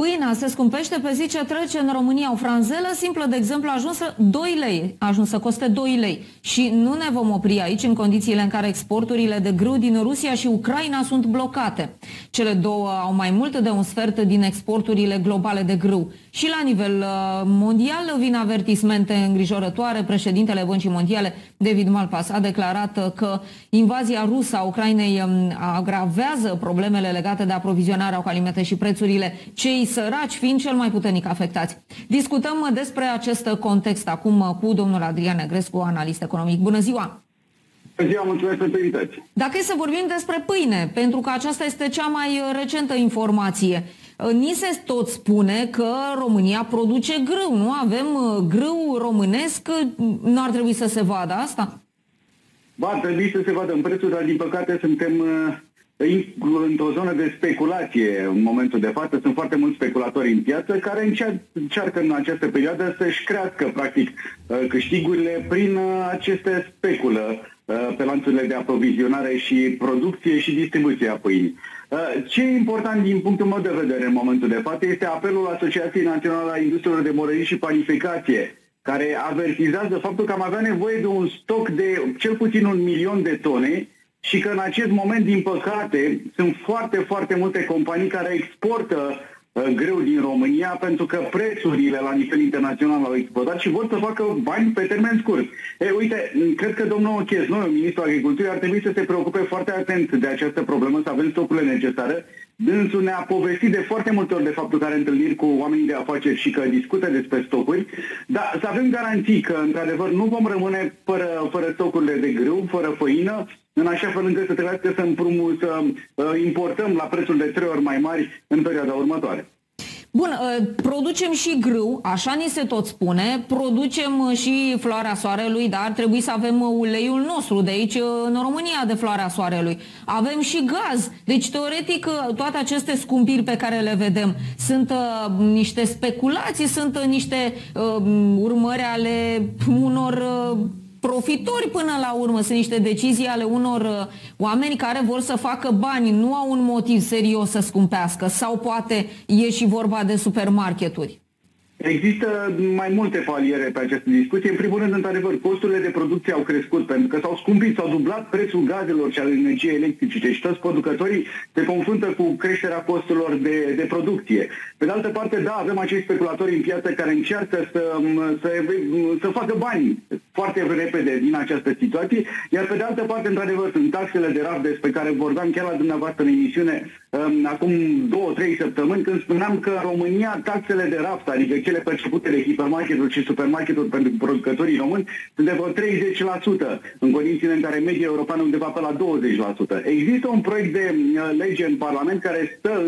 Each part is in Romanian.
Pâinea se scumpește pe zi ce trece în România. O franzelă simplă, de exemplu, a ajuns 2 lei, a ajuns să coste 2 lei. Și nu ne vom opri aici în condițiile în care exporturile de grâu din Rusia și Ucraina sunt blocate. Cele două au mai mult de un sfert din exporturile globale de grâu. Și la nivel mondial vin avertismente îngrijorătoare. Președintele Băncii Mondiale, David Malpass, a declarat că invazia rusă a Ucrainei agravează problemele legate de aprovizionarea cu alimente și prețurile, cei săraci fiind cel mai puternic afectați. Discutăm despre acest context acum cu domnul Adrian Negrescu, analist economic. Bună ziua! Bună ziua, mulțumesc pentru invitație. Dacă e să vorbim despre pâine, pentru că aceasta este cea mai recentă informație, ni se tot spune că România produce grâu, nu? Avem grâu românesc, nu ar trebui să se vadă asta? Ba, ar trebui să se vadă în prețuri, dar din păcate suntem într-o zonă de speculație în momentul de față. Sunt foarte mulți speculatori în piață care încearcă în această perioadă să-și crească, practic, câștigurile prin aceste speculă pe lanțurile de aprovizionare și producție și distribuție a pâinii. Ce e important din punctul meu de vedere în momentul de față este apelul Asociației Naționale a Industriilor de Morării și Panificație, care avertizează faptul că am avea nevoie de un stoc de cel puțin 1 milion de tone și că în acest moment, din păcate, sunt foarte, foarte multe companii care exportă grâu din România pentru că prețurile la nivel internațional au explodat și vor să facă bani pe termen scurt. Uite, cred că domnul Chesnoiu, ministrul agriculturii, ar trebui să se preocupe foarte atent de această problemă, să avem stocurile necesare. Dânsul ne-a povestit de foarte multe ori de faptul că are întâlniri cu oamenii de afaceri și că discută despre stocuri, dar să avem garanții că, într-adevăr, nu vom rămâne fără stocurile de grâu, fără făină, în așa fel încât să trebuiască să importăm la prețuri de 3 ori mai mari în perioada următoare. Bun, producem și grâu, așa ni se tot spune, producem și floarea soarelui, dar ar trebui să avem uleiul nostru de aici, în România, de floarea soarelui. Avem și gaz, deci teoretic toate aceste scumpiri pe care le vedem sunt niște speculații, sunt niște urmări ale unor profitori până la urmă, sunt niște decizii ale unor oameni care vor să facă bani, nu au un motiv serios să scumpească, sau poate e și vorba de supermarketuri. Există mai multe paliere pe această discuție. În primul rând, într-adevăr, costurile de producție au crescut pentru că s-au scumpit, s-au dublat prețul gazelor și al energiei electrice și toți producătorii se confruntă cu creșterea costurilor de producție. Pe de altă parte, da, avem acești speculatori în piață care încearcă să facă bani foarte repede din această situație, iar pe de altă parte, într-adevăr, sunt taxele de raft despre care vorbeam chiar la dumneavoastră în emisiune acum 2-3 săptămâni, când spuneam că în România taxele de raft, adică cele percepute de hipermarketuri și supermarketuri pentru producătorii români, sunt de vreo 30%, în condițiile în care media europeană undeva pe la 20%. Există un proiect de lege în Parlament care stă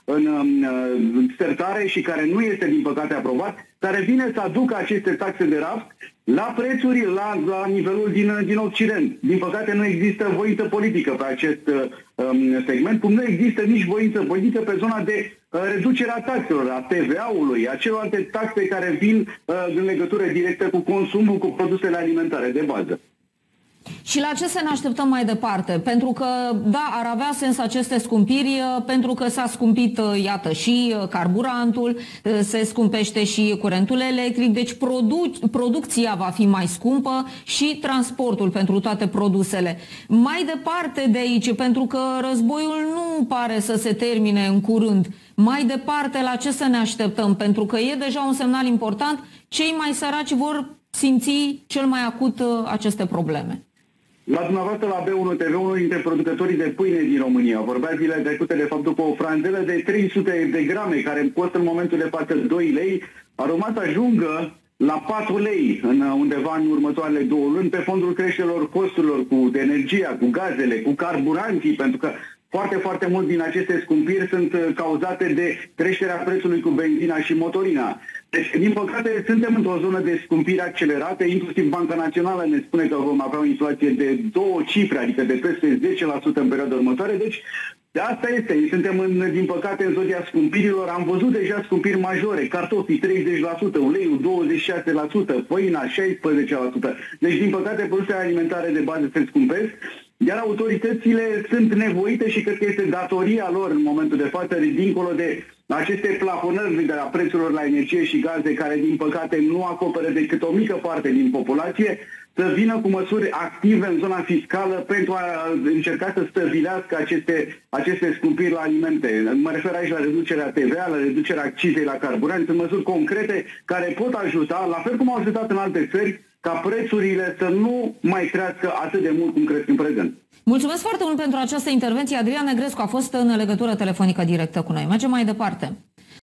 în sertare și care nu este, din păcate, aprobat, care vine să aducă aceste taxe de raft la prețuri la nivelul din Occident. Din păcate nu există voință politică pe acest segment, cum nu există nici voință politică pe zona de reducerea taxelor, a TVA-ului, a celorlalte taxe care vin în legătură directă cu consumul, cu produsele alimentare de bază. Și la ce să ne așteptăm mai departe? Pentru că, da, ar avea sens aceste scumpiri, pentru că s-a scumpit, iată, și carburantul, se scumpește și curentul electric, deci producția va fi mai scumpă și transportul pentru toate produsele. Mai departe de aici, pentru că războiul nu pare să se termine în curând, mai departe la ce să ne așteptăm? Pentru că e deja un semnal important, cei mai săraci vor simți cel mai acut aceste probleme. La dumneavoastră, la B1 TV, unul dintre producătorii de pâine din România vorbea zilele trecute de faptul că o franzelă de 300 de grame, care costă în momentul de față 2 lei, ar urma să ajungă la 4 lei undeva în următoarele 2 luni pe fondul creșterilor costurilor cu energia, cu gazele, cu carburanții, pentru că foarte, foarte mult din aceste scumpiri sunt cauzate de creșterea prețului cu benzina și motorina. Deci, din păcate, suntem într-o zonă de scumpiri accelerate, inclusiv Banca Națională ne spune că vom avea o inflație de 2 cifre, adică de peste 10% în perioada următoare, deci asta este. Suntem, din păcate, în zodia scumpirilor. Am văzut deja scumpiri majore, cartofii 30%, uleiul 26%, făina 16%. Deci, din păcate, produsele alimentare de bază se scumpesc. Iar autoritățile sunt nevoite și cred că este datoria lor în momentul de față, dincolo de aceste plafonări de la prețurilor la energie și gaze, care din păcate nu acoperă decât o mică parte din populație, să vină cu măsuri active în zona fiscală pentru a încerca să stăvilească aceste scumpiri la alimente. Mă refer aici la reducerea TVA, la reducerea accizei la carburanți, sunt măsuri concrete care pot ajuta, la fel cum au ajutat în alte țări, ca prețurile să nu mai crească atât de mult cum cresc în prezent. Mulțumesc foarte mult pentru această intervenție. Adrian Negrescu a fost în legătură telefonică directă cu noi. Mergem mai departe.